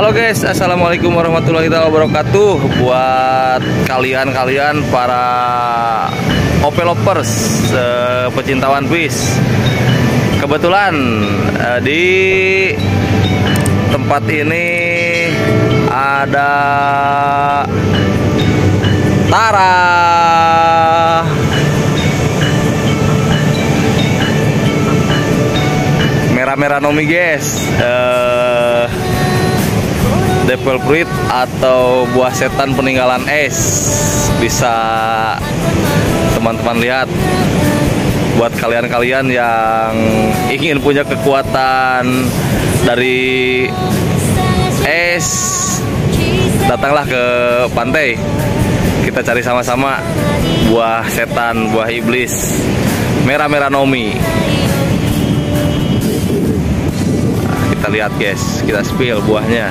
Halo guys, assalamualaikum warahmatullahi wabarakatuh. Buat kalian para OP lovers, pecinta One Piece. Kebetulan di tempat ini ada Tara. Merah-merah Nomi guys. Devil Fruit atau buah setan peninggalan es, bisa teman-teman lihat. Buat kalian-kalian yang ingin punya kekuatan dari es, datanglah ke pantai. Kita cari sama-sama buah setan, buah iblis merah-merah Nomi. Kita lihat guys, kita spill buahnya.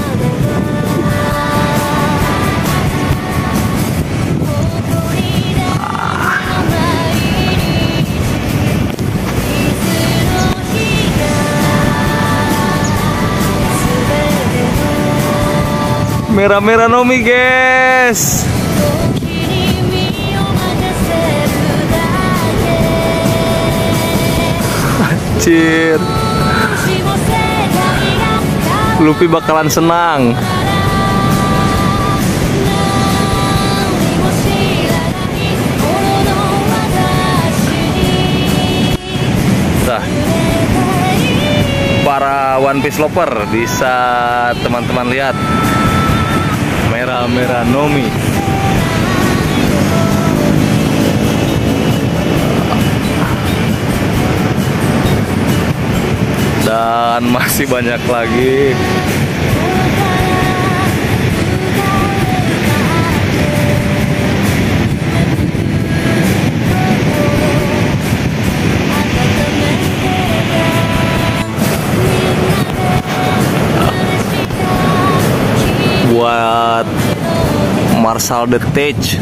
Merah-merah Nomi guys. Anjir, Luffy bakalan senang. Nah, para One Piece lover bisa teman-teman lihat merah-merah Nomi. Dan masih banyak lagi. Buat Marshall the Tej,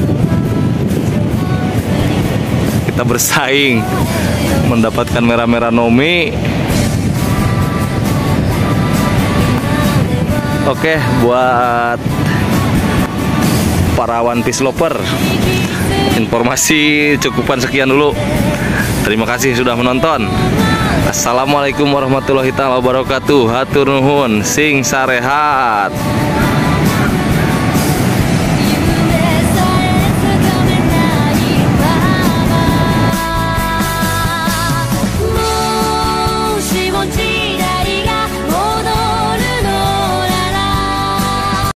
kita bersaing mendapatkan merah-merah Nomi. Oke, buat para One Piece lover, informasi cukupan sekian dulu. Terima kasih sudah menonton. Assalamualaikum warahmatullahi wabarakatuh. Hatur nuhun, sing sarehat.